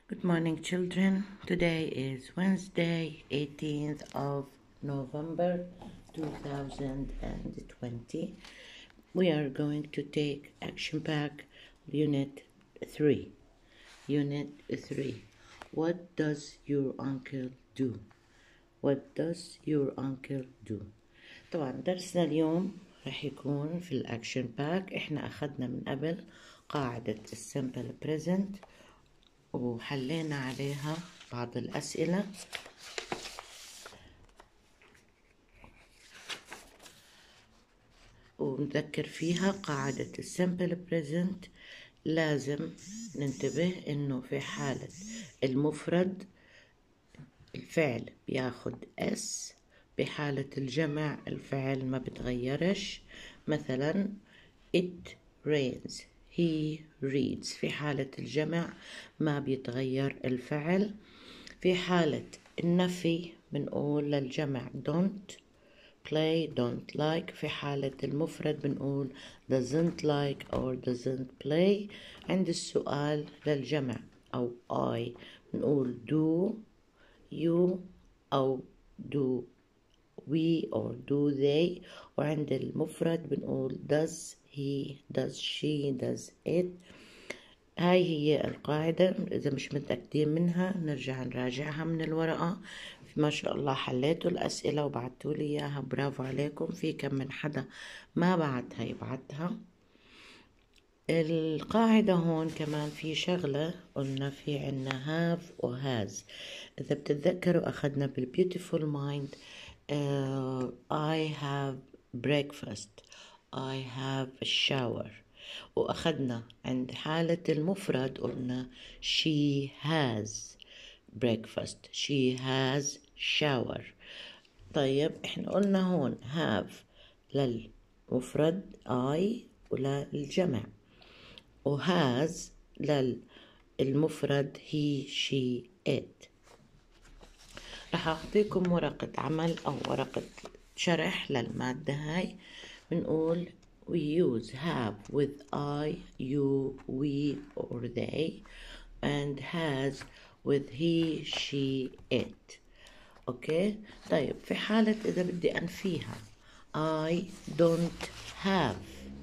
Good morning, children. Today is Wednesday, 18th of November 2020. We are going to take Action Pack Unit 3. Unit 3. What does your uncle do? What does your uncle do? طبعا درسنا اليوم رح يكون في الأكشن باك. احنا أخذنا من قبل قاعدة السمبل بريزنت وحلينا عليها بعض الأسئلة ونذكر فيها قاعدة السمبل بريزنت. لازم ننتبه إنه في حالة المفرد الفعل بياخد اس، بحالة الجمع الفعل ما بتغيرش. مثلا it rains، he reads. في حالة الجمع ما بيتغير الفعل. في حالة النفي بنقول للجمع don't play don't like. في حالة المفرد بنقول doesn't like or doesn't play. عند السؤال للجمع أو I بنقول do you أو do we or do they. وعند المفرد بنقول does he does she does it. هاي هي القاعدة. إذا مش متأكدين منها نرجع نراجعها من الورقة. ما شاء الله حليتوا الأسئلة وبعتوا لي إياها، برافو عليكم. في كم من حدا ما بعتها يبعتها. القاعدة هون كمان في شغلة قلنا في عنا have و has. إذا بتتذكروا أخذنا بالbeautiful mind I have breakfast، I have a shower. وأخذنا عند حالة المفرد قلنا she has breakfast، she has shower. طيب احنا قلنا هون have للمفرد I وللجمع، وهاز للمفرد he she it. رح أعطيكم ورقة عمل أو ورقة شرح للمادة هاي. بنقول we use have with I, you, we or they, and has with he, she, it. أوكي. طيب في حالة إذا بدي أنفيها I don't have،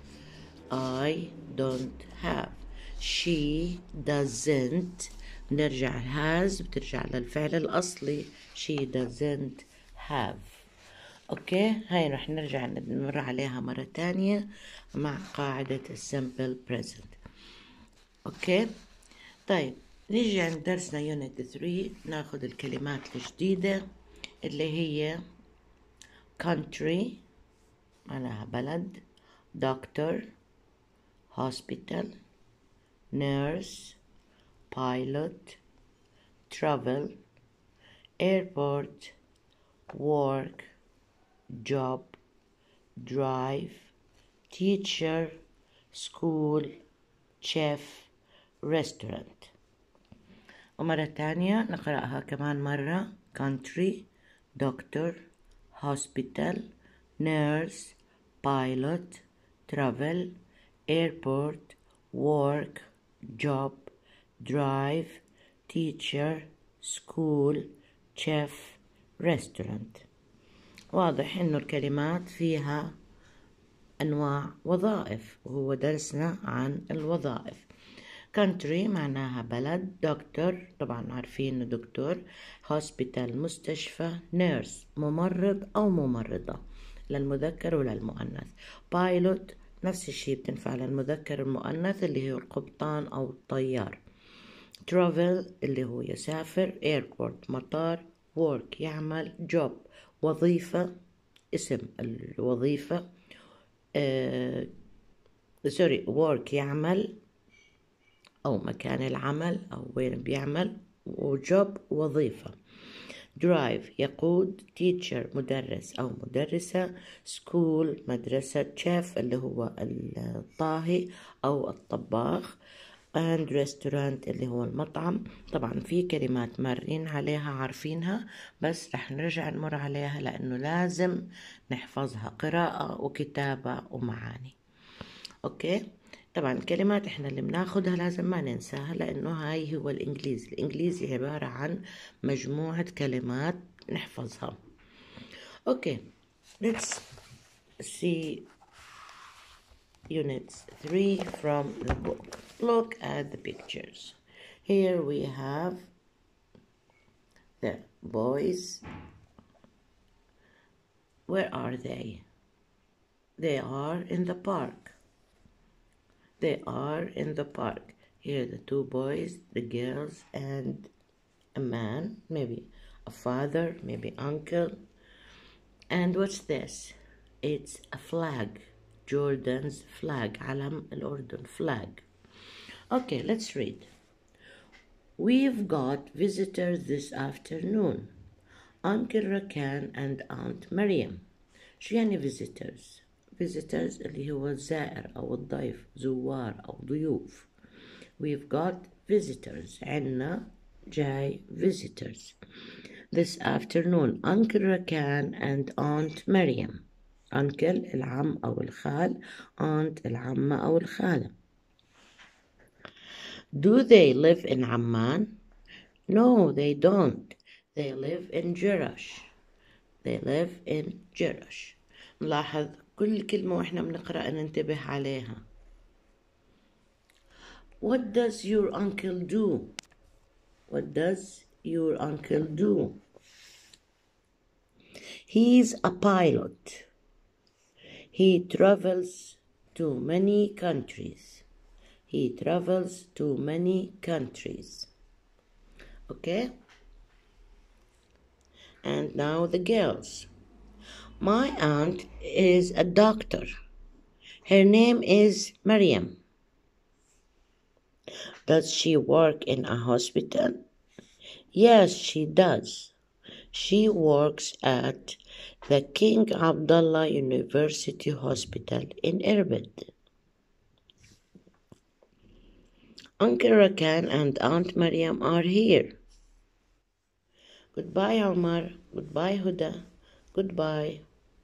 I don't have. she doesn't، نرجع has بترجع للفعل الأصلي she doesn't have. أوكي. هاي رح نرجع نمر عليها مرة تانية مع قاعدة السمبل present. أوكي. طيب نيجي عند درسنا يونت 3 ناخد الكلمات الجديدة اللي هي country معناها بلد، doctor hospital، nurse pilot، travel airport، work job، drive teacher، school chef restaurant. ومرة تانية نقرأها كمان مرة country doctor hospital nurse pilot travel airport work job drive teacher school chef restaurant. واضح انه الكلمات فيها انواع وظائف وهو درسنا عن الوظائف. country معناها بلد، دكتور طبعا عارفين انه دكتور، hospital مستشفى، nurse ممرض او ممرضة للمذكر وللمؤنث، pilot نفس الشيء بتنفع للمذكر المؤنث اللي هو القبطان أو الطيار، travel اللي هو يسافر، airport مطار، work يعمل، job وظيفة اسم الوظيفة، work يعمل أو مكان العمل أو وين بيعمل، وjob وظيفة، drive يقود، teacher مدرس أو مدرسة، school مدرسة، chef اللي هو الطاهي أو الطباخ، and restaurant اللي هو المطعم. طبعا في كلمات مارين عليها عارفينها بس رح نرجع نمر عليها لأنه لازم نحفظها قراءة وكتابة ومعاني. أوكي. طبعا الكلمات احنا اللي بناخدها لازم ما ننساها، لانه هاي هو الانجليزي عبارة عن مجموعة كلمات نحفظها. Okay, let's see Unit 3 from the book. Look at the pictures. Here we have the boys. Where are they? They are in the park. They are in the park. Here the two boys, the girls, and a man, maybe a father, maybe uncle. And what's this? It's a flag. Jordan's flag. علم الأردن, flag. Okay, let's read. We've got visitors this afternoon. Uncle Rakan and Aunt Mariam. شو يعني visitors؟ visitors اللي هو الزائر أو الضيف، زوار أو ضيوف. We've got visitors. عنا جاي visitors. This afternoon, Uncle Rakan and Aunt Mariam. Uncle العم أو الخال, Aunt العمة أو الخالة. Do they live in Amman? No, they don't. They live in Jerash. They live in Jerash. نلاحظ كل كلمة وإحنا بنقرأ ننتبه عليها. What does your uncle do? What does your uncle do? He's a pilot. He travels to many countries. He travels to many countries. Okay? And now the girls. My aunt is a doctor. Her name is Mariam. Does she work in a hospital? Yes, she does. She works at the King Abdullah University Hospital in Irbid. Uncle Rakan and Aunt Mariam are here. Goodbye, Omar. Goodbye, Huda. Goodbye.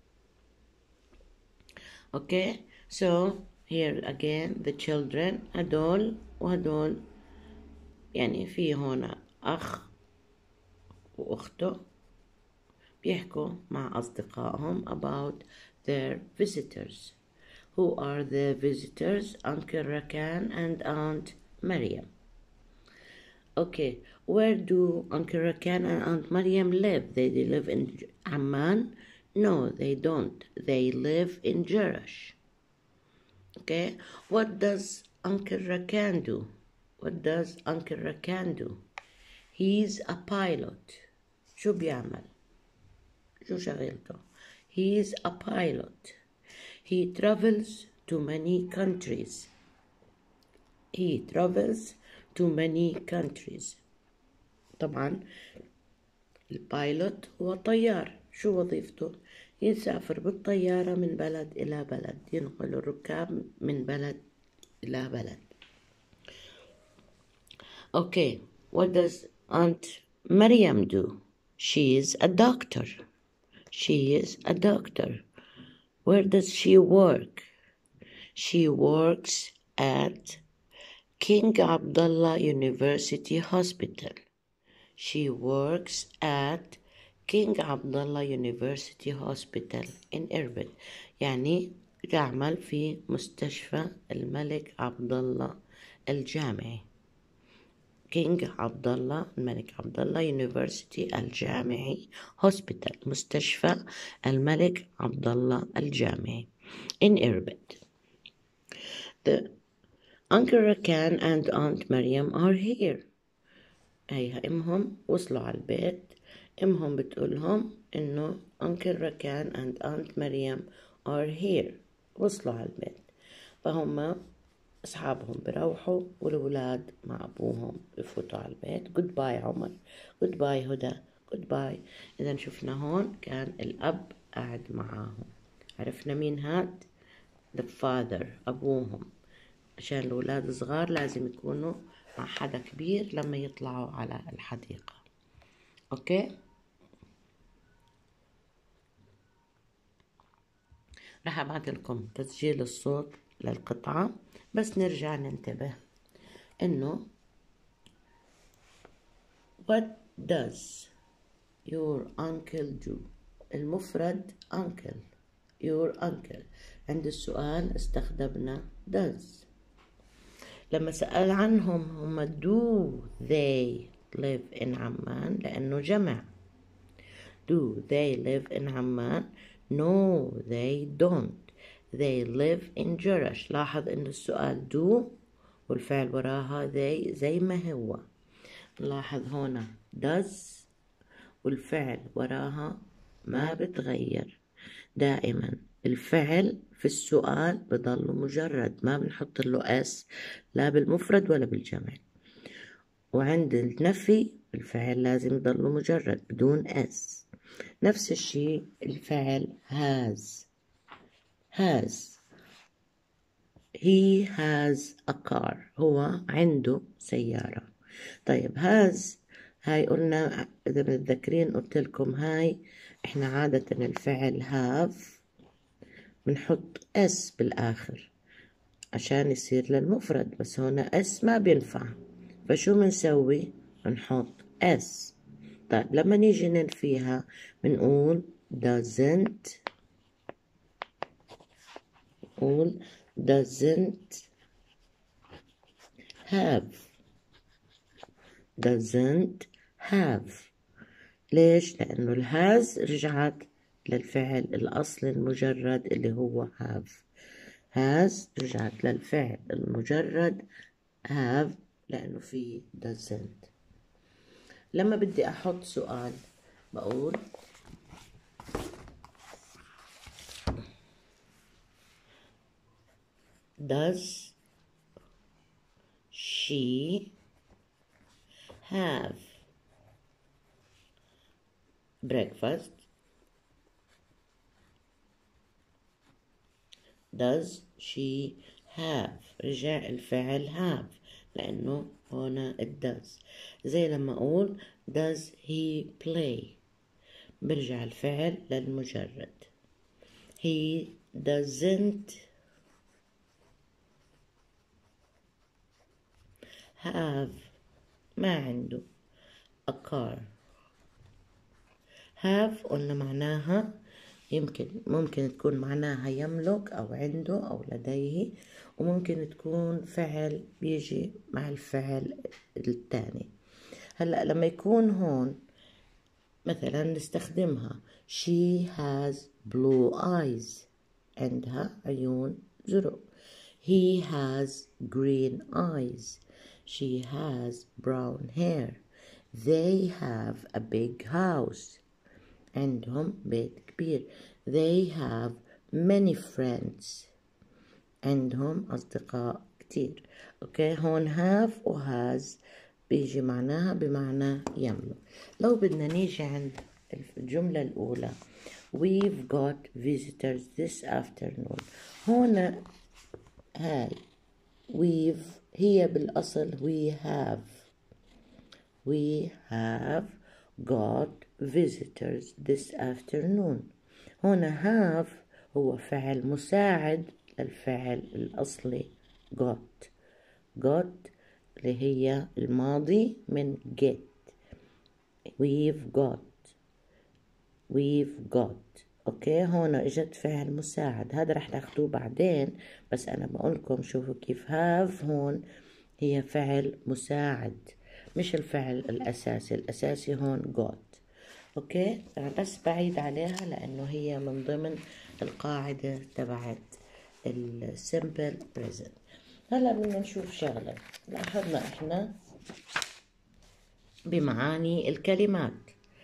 Okay, so here again the children. هدول وهدول يعني في هنا أخ وأخته بيحكوا مع أصدقائهم about their visitors. Who are the visitors? Uncle Rakan and Aunt Mariam. Okay, where do Uncle Rakan and Aunt Mariam live? They live in Amman? No, they don't. They live in Jerash. Okay, what does Uncle Rakan do? What does Uncle Rakan do? He's a pilot. شو بيعمل؟ شو شغلته؟ He's a pilot. He travels to many countries. He travels to many countries. طبعا البايلوت هو طيار. شو وظيفته؟ يسافر بالطيارة من بلد إلى بلد، ينقل الركاب من بلد إلى بلد. Okay, what does Aunt Mariam do? She is a doctor. She is a doctor. Where does she work? She works at King Abdullah University Hospital. She works at King Abdullah University Hospital in Irbid. يعني تعمل في مستشفى الملك عبد الله الجامعي. King عبدالله الملك عبدالله University الجامعي Hospital مستشفى الملك عبدالله الجامعي in Irbid. The Uncle Rakan and Aunt Mariam are here. هيها امهم وصلوا على البيت. امهم بتقولهم انه Uncle Rakan and Aunt Mariam are here. وصلوا على البيت. فهم أصحابهم بروحوا والولاد مع أبوهم بفوتوا على البيت. Goodbye عمر. Goodbye هدى. Goodbye. إذا شفنا هون كان الأب قاعد معاهم. عرفنا مين هاد؟ The father. أبوهم. عشان الولاد الصغار لازم يكونوا مع حدا كبير لما يطلعوا على الحديقة. أوكي؟ راح أبعت لكم تسجيل الصوت للقطعة، بس نرجع ننتبه إنه what does your uncle do؟ المفرد uncle، your uncle. عند السؤال استخدمنا does. لما سأل عنهم هم do they live in عمان لأنه جمع. Do they live in عمان؟ No they don't. They live in جرش. لاحظ إن السؤال do والفعل وراها they زي ما هو. لاحظ هنا does والفعل وراها ما بتغير. دائما الفعل في السؤال بضل مجرد، ما بنحط له اس لا بالمفرد ولا بالجمع. وعند النفي الفعل لازم يضل مجرد بدون اس. نفس الشيء الفعل has. He has a car. هو عنده سيارة. طيب has هاي قلنا إذا متذكرين قلت لكم هاي إحنا عادة الفعل have بنحط اس بالآخر عشان يصير للمفرد، بس هنا اس ما بينفع، فشو بنسوي؟ بنحط اس. طيب لما نيجي ننفيها بنقول doesn't doesn't have. ليش؟ لأنه الهاز رجعت للفعل الأصل المجرد اللي هو have. has رجعت للفعل المجرد have لأنه فيه doesn't. لما بدي أحط سؤال بقول does she have breakfast؟ does she have رجع الفعل have لأنه هنا it does. زي لما أقول does he play برجع الفعل للمجرد. he doesn't have ما عنده a car. have قلنا معناها ممكن تكون معناها يملك أو عنده أو لديه، وممكن تكون فعل بيجي مع الفعل الثاني. هلأ لما يكون هون مثلا نستخدمها she has blue eyes عندها عيون زرق. he has green eyes. she has brown hair. they have a big house عندهم بيت كبير. they have many friends عندهم أصدقاء كتير. أوكي هون have و has بيجي معناها بمعنى يملك. لو بدنا نيجي عند الجملة الأولى we've got visitors this afternoon. هون هاي we've هي بالأصل we have got visitors this afternoon. هنا have هو فعل مساعد للفعل الأصلي got اللي هي الماضي من get. we've got اوكي. هنا اجت فعل مساعد، هذا رح تاخدوه بعدين، بس انا بقولكم شوفوا كيف have هون هي فعل مساعد مش الفعل الاساسي هون got. اوكي بس بعيد عليها لانه هي من ضمن القاعدة تبعت السمبل بريزنت. هلا بدنا نشوف شغلة لاحظنا احنا بمعاني الكلمات.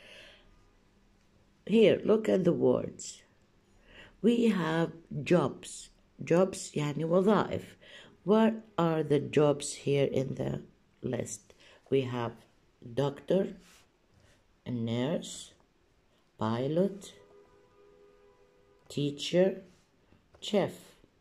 Here look at the words. We have jobs يعني وظائف. What are the jobs here in the list? We have doctor, a nurse, pilot, teacher, chef.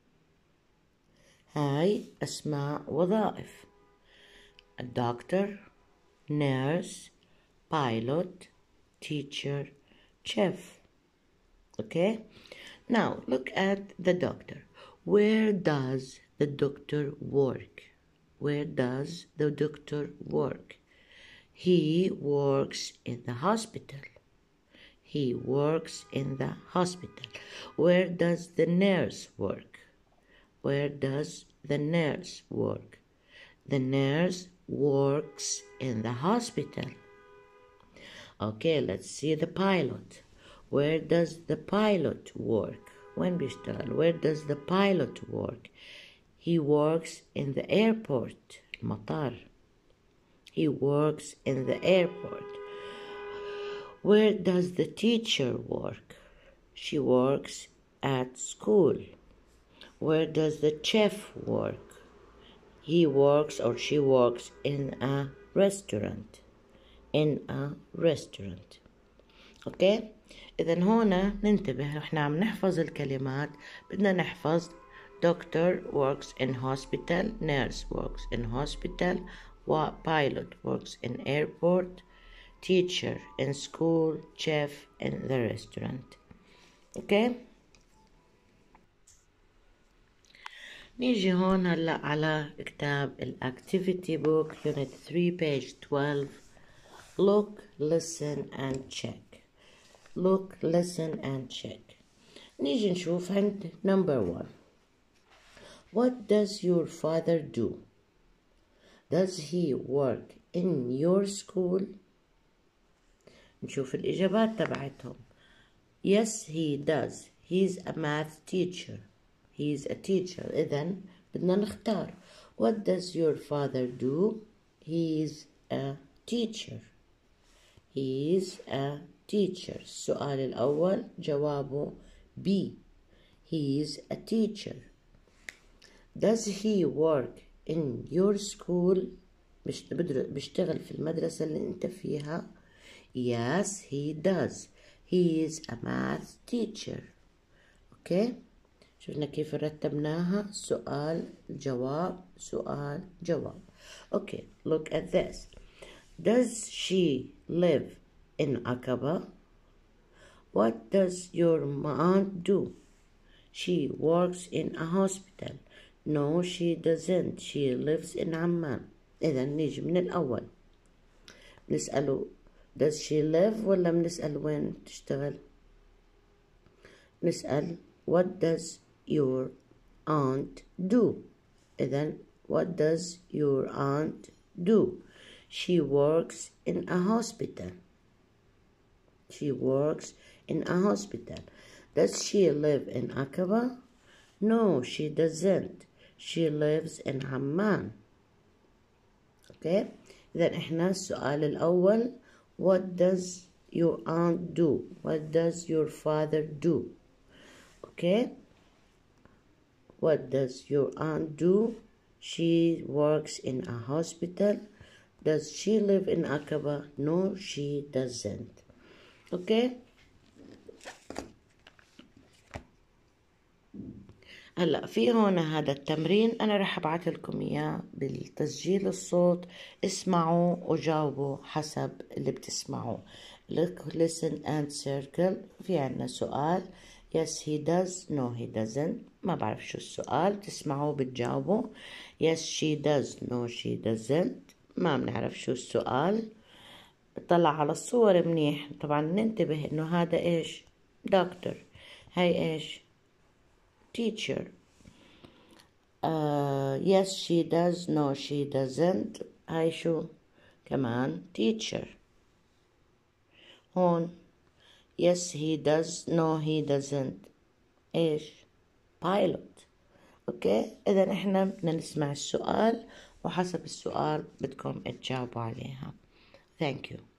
هاي أسماء وظائف. A doctor, nurse, pilot, teacher, chef. Okay? Now look at the doctor. Where does the doctor work? Where does the doctor work? He works in the hospital. He works in the hospital. Where does the nurse work? Where does the nurse work? The nurse works in the hospital. Okay, let's see the pilot. Where does the pilot work? وين بيشتغل? Where does the pilot work? He works in the airport. المطار. He works in the airport. Where does the teacher work? She works at school. Where does the chef work? He works or she works in a restaurant. In a restaurant. Okay? إذن هنا ننتبه إحنا عم نحفظ الكلمات بدنا نحفظ doctor works in hospital, nurse works in hospital, pilot works in airport, teacher in school, chef in the restaurant. Okay? نيجي هون هلا على كتاب الactivity book unit 3 page 12. Look, listen and check. Look, listen and check. نيجي نشوف عند number 1. What does your father do? Does he work in your school? نشوف الإجابات تبعتهم. Yes, he does. He's a math teacher. He's a teacher. إذن بدنا نختار. What does your father do? He's a teacher. He's a teacher. السؤال الأول جوابه B. He's a teacher. Does he work in your school? بيشتغل في المدرسة اللي انت فيها. Yes, he does. He is a math teacher. Okay? شفنا كيف رتبناها. سؤال جواب سؤال جواب. Okay, look at this. Does she live in Aqaba? What does your aunt do? She works in a hospital. No, she doesn't. She lives in Amman. إذا نيجي من الأول نسأله does she live ولا بنسأل وين تشتغل؟ نسأل what does your aunt do? إذا what does your aunt do? She works in a hospital. She works in a hospital. Does she live in Aqaba? No, she doesn't. She lives in Amman. Okay? إذا إحنا السؤال الأول what does your aunt do? What does your father do? Okay? What does your aunt do? She works in a hospital. Does she live in Aqaba? No, she doesn't. Okay? هلا في هون هذا التمرين أنا رح أبعث لكم إياه بالتسجيل الصوت. اسمعوا وجاوبوا حسب اللي بتسمعوه. Look, listen and circle. في عنا سؤال Yes he does. No he doesn't. ما بعرف شو السؤال. تسمعوا بتجاوبوا. Yes she does. No she doesn't. ما بنعرف شو السؤال. طلع على الصور منيح. طبعا ننتبه إنه هذا إيش دكتور. هاي إيش teacher. Yes she does. No she doesn't. هاي شو كمان teacher. هون yes he does. No he doesn't. إيش pilot. أوكي إذا إحنا بدنا نسمع السؤال وحسب السؤال بدكم تجاوبوا عليها. Thank you.